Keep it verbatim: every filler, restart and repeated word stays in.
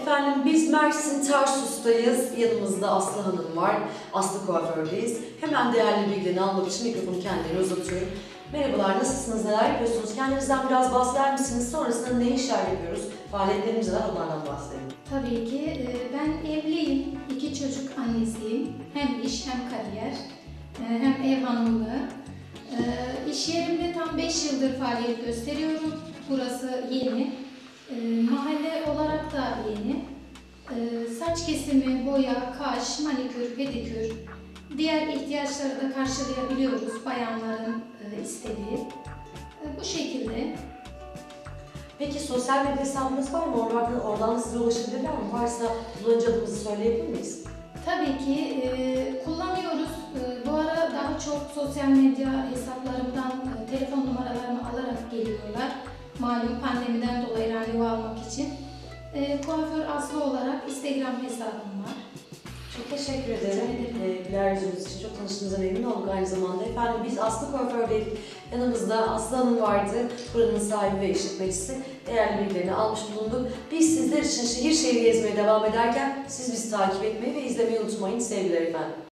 Efendim biz Mersin Tarsus'tayız. Yanımızda Aslı Hanım var. Aslı kuafördeyiz. Hemen değerli bilgilerini almak için mikrofonu kendilerine uzatıyorum. Merhabalar, nasılsınız, neler yapıyorsunuz? Kendinizden biraz bahseder misiniz? Sonrasında ne işler yapıyoruz? Faaliyetlerimiz var, onlardan bahsedelim. Tabii ki. Ben evliyim, iki çocuk annesiyim. Hem iş hem kariyer, hem ev hanımlığı. İş yerimde tam beş yıldır faaliyet gösteriyorum. Burası yeni. Mahalle olarak da yeni. Saç kesimi, boya, kaş, manikür, pedikür, diğer ihtiyaçları da karşılayabiliyoruz bayanların istediği. Bu şekilde. Peki sosyal medya hesabınız var mı? Oradan, oradan size ulaşabilirler mi? Varsa kullanıcı adımızı söyleyebilir miyiz? Tabii ki e, kullanıyoruz. E, bu ara daha çok sosyal medya hesaplarımdan e, telefon numaralarımı alarak geliyorlar. Malum pandemiden dolayı randevu almak için. E, kuaför Aslı olarak Instagram hesabım var. Çok teşekkür ederim. Ee, güler yüzünüz için çok tanıştığımıza memnun olduk aynı zamanda. Efendim biz Aslı kuafördeydik. Yanımızda Aslı Hanım vardı. Buranın sahibi ve işletmecisi. Değerli bilgilerini almış bulunduk. Biz sizler için şehir şehir gezmeye devam ederken siz bizi takip etmeyi ve izlemeyi unutmayın. Sevgiler efendim.